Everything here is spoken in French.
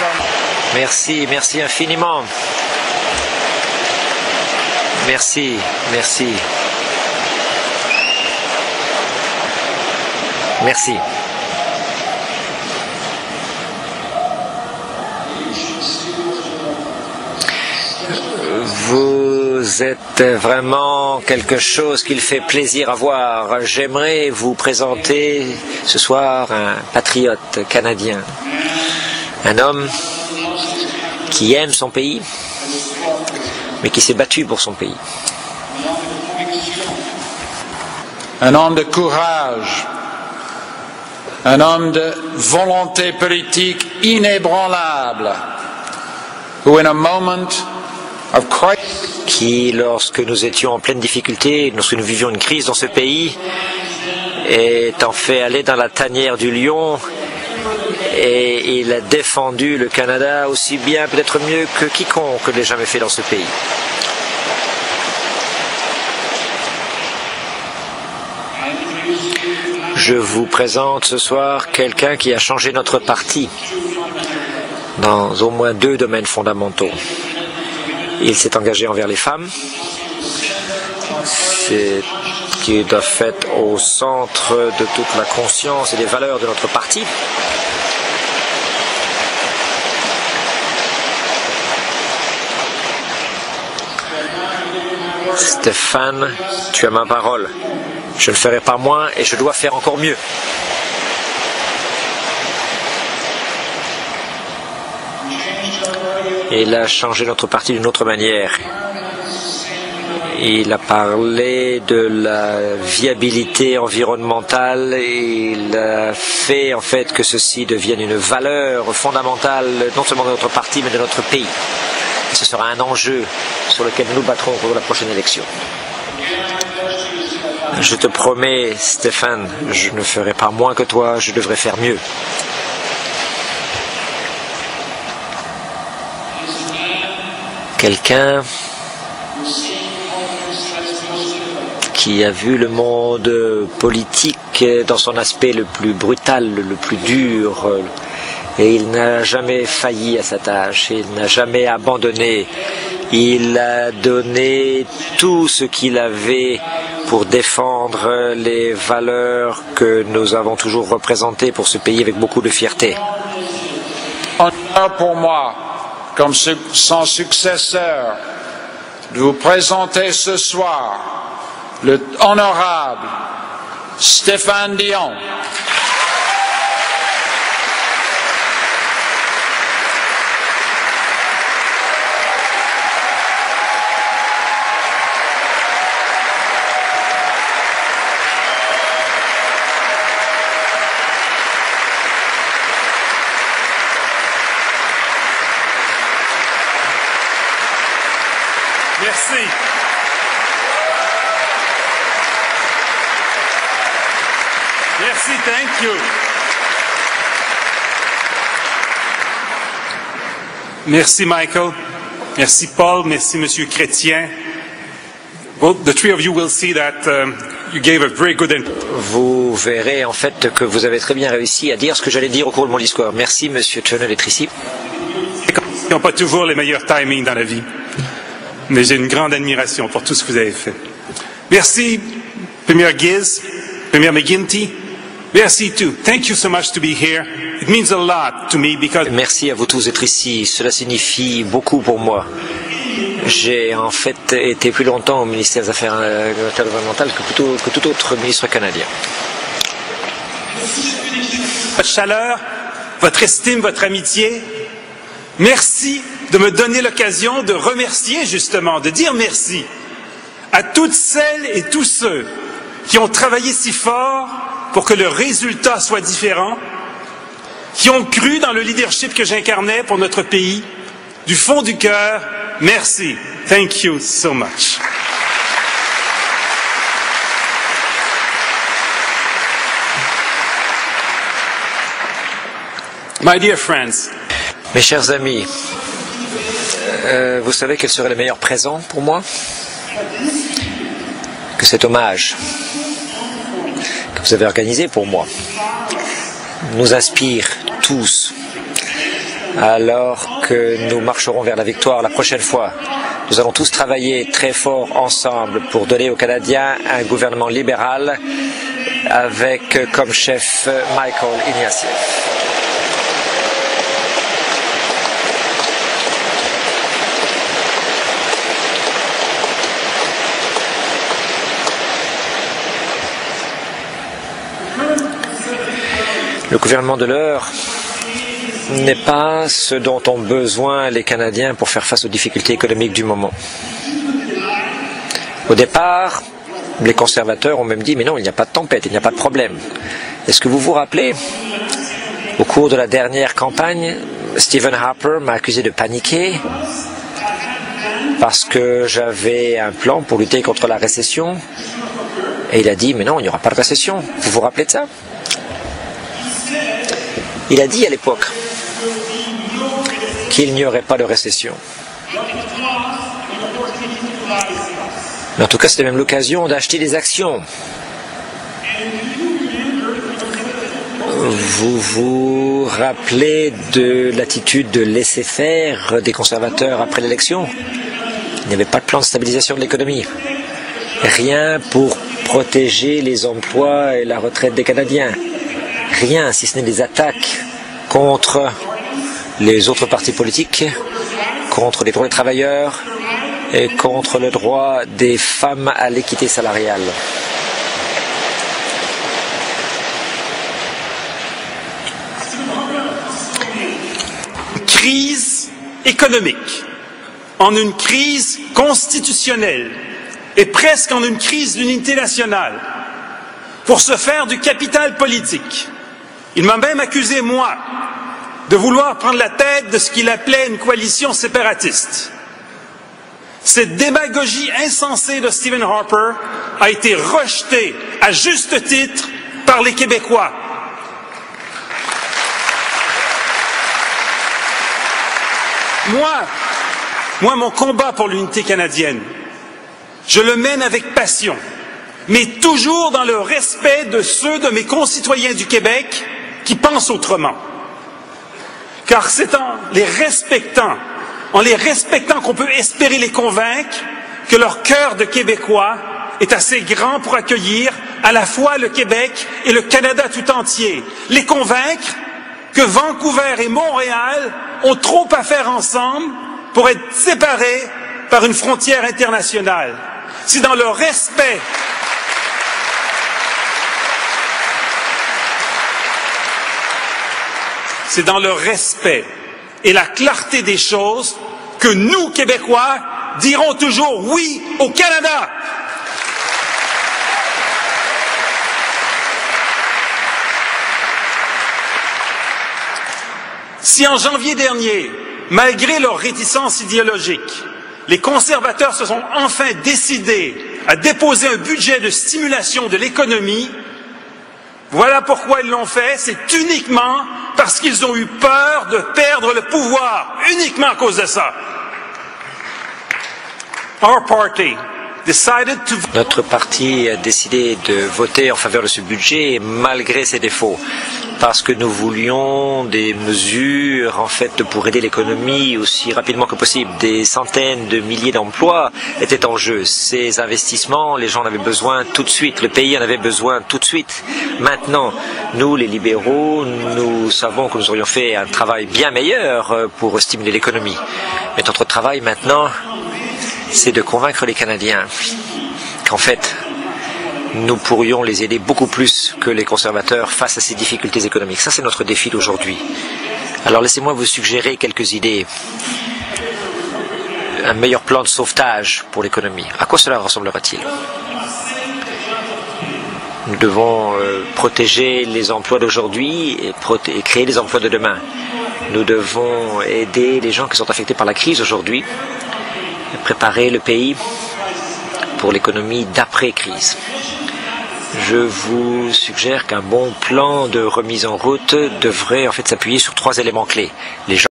Merci, merci infiniment. Merci, merci. Merci. Vous êtes vraiment quelque chose qu'il fait plaisir à voir. J'aimerais vous présenter ce soir un patriote canadien, un homme qui aime son pays, mais qui s'est battu pour son pays. Un homme de courage, un homme de volonté politique inébranlable, who in a moment of crisis, qui, lorsque nous étions en pleine difficulté, lorsque nous vivions une crise dans ce pays, est en fait allé dans la tanière du lion et il a défendu le Canada aussi bien, peut-être mieux que quiconque l'ait jamais fait dans ce pays. Je vous présente ce soir quelqu'un qui a changé notre parti dans au moins 2 domaines fondamentaux. Il s'est engagé envers les femmes, c'est qui est de fait au centre de toute la conscience et des valeurs de notre parti. Stéphane, tu as ma parole. Je ne ferai pas moins et je dois faire encore mieux. Il a changé notre parti d'une autre manière. Il a parlé de la viabilité environnementale et il a fait en fait que ceci devienne une valeur fondamentale non seulement de notre parti mais de notre pays. Et ce sera un enjeu sur lequel nous battrons pour la prochaine élection. Je te promets, Stéphane, je ne ferai pas moins que toi, je devrais faire mieux. Quelqu'un qui a vu le monde politique dans son aspect le plus brutal, le plus dur, et il n'a jamais failli à sa tâche, il n'a jamais abandonné. Il a donné tout ce qu'il avait pour défendre les valeurs que nous avons toujours représentées pour ce pays avec beaucoup de fierté. Honneur pour moi, comme son successeur, de vous présenter ce soir le honorable Stéphane Dion. Merci. Merci, thank you. Merci, Michael. Merci, Paul. Merci, Monsieur Chrétien. Well, the three of you will see that you gave a very good input. Vous verrez en fait que vous avez très bien réussi à dire ce que j'allais dire au cours de mon discours. Merci, Monsieur Turner d'être ici. Ils n'ont pas toujours les meilleurs timings dans la vie. Mais j'ai une grande admiration pour tout ce que vous avez fait. Merci, Premier Giz, Premier McGuinty. Merci too. Thank you so much to be here. It means a lot to me because... Merci à vous tous d'être ici. Cela signifie beaucoup pour moi. J'ai en fait été plus longtemps au ministère des Affaires environnementales que tout autre ministre canadien. Votre chaleur, votre estime, votre amitié. Merci de me donner l'occasion de remercier justement, de dire merci à toutes celles et tous ceux qui ont travaillé si fort pour que le résultat soit différent, qui ont cru dans le leadership que j'incarnais pour notre pays. Du fond du cœur, merci. Thank you so much. My dear friends, mes chers amis, vous savez quel serait le meilleur présent pour moi? Que cet hommage que vous avez organisé pour moi nous inspire tous alors que nous marcherons vers la victoire la prochaine fois. Nous allons tous travailler très fort ensemble pour donner aux Canadiens un gouvernement libéral avec comme chef Michael Ignatieff. Le gouvernement de l'heure n'est pas ce dont ont besoin les Canadiens pour faire face aux difficultés économiques du moment. Au départ, les conservateurs ont même dit « mais non, il n'y a pas de tempête, il n'y a pas de problème ». Est-ce que vous vous rappelez, au cours de la dernière campagne, Stephen Harper m'a accusé de paniquer parce que j'avais un plan pour lutter contre la récession et il a dit « mais non, il n'y aura pas de récession ». Vous vous rappelez de ça ? Il a dit à l'époque qu'il n'y aurait pas de récession. Mais en tout cas, c'était même l'occasion d'acheter des actions. Vous vous rappelez de l'attitude de laisser faire des conservateurs après l'élection? Il n'y avait pas de plan de stabilisation de l'économie. Rien pour protéger les emplois et la retraite des Canadiens. Rien, si ce n'est des attaques contre les autres partis politiques, contre les droits des travailleurs et contre le droit des femmes à l'équité salariale. Crise économique, en une crise constitutionnelle et presque en une crise d'unité nationale, pour se faire du capital politique. Il m'a même accusé, moi, de vouloir prendre la tête de ce qu'il appelait une coalition séparatiste. Cette démagogie insensée de Stephen Harper a été rejetée, à juste titre, par les Québécois. Moi, mon combat pour l'unité canadienne, je le mène avec passion, mais toujours dans le respect de ceux de mes concitoyens du Québec qui pensent autrement. Car c'est en les respectant qu'on peut espérer les convaincre que leur cœur de Québécois est assez grand pour accueillir à la fois le Québec et le Canada tout entier. Les convaincre que Vancouver et Montréal ont trop à faire ensemble pour être séparés par une frontière internationale. C'est dans le respect et la clarté des choses que nous, Québécois, dirons toujours oui au Canada. Si en janvier dernier, malgré leur réticence idéologique, les conservateurs se sont enfin décidés à déposer un budget de stimulation de l'économie, voilà pourquoi ils l'ont fait, c'est uniquement parce qu'ils ont eu peur de perdre le pouvoir, uniquement à cause de ça. Notre parti a décidé de voter en faveur de ce budget malgré ses défauts, parce que nous voulions des mesures en fait pour aider l'économie aussi rapidement que possible. Des centaines de milliers d'emplois étaient en jeu. Ces investissements, les gens en avaient besoin tout de suite, le pays en avait besoin tout de suite. Maintenant, nous les libéraux, nous savons que nous aurions fait un travail bien meilleur pour stimuler l'économie. Mais notre travail maintenant, c'est de convaincre les Canadiens qu'en fait, nous pourrions les aider beaucoup plus que les conservateurs face à ces difficultés économiques. Ça, c'est notre défi d'aujourd'hui. Alors, laissez-moi vous suggérer quelques idées. Un meilleur plan de sauvetage pour l'économie. À quoi cela ressemblera-t-il? Nous devons protéger les emplois d'aujourd'hui et créer les emplois de demain. Nous devons aider les gens qui sont affectés par la crise aujourd'hui, préparer le pays pour l'économie d'après-crise. Je vous suggère qu'un bon plan de remise en route devrait en fait s'appuyer sur 3 éléments clés. Les gens